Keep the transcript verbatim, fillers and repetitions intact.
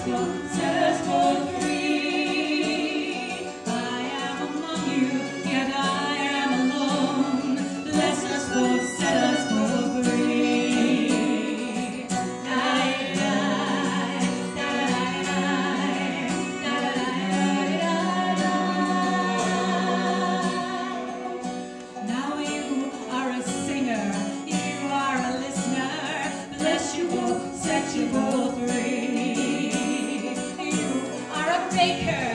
both, set us both free. I am among you, yet I am alone. Bless us both, set us both free. Da-da-da, da-da-da, da-da-da-da-da. Now you are a singer, you are a listener. Bless you both, set you both free. You are a baker.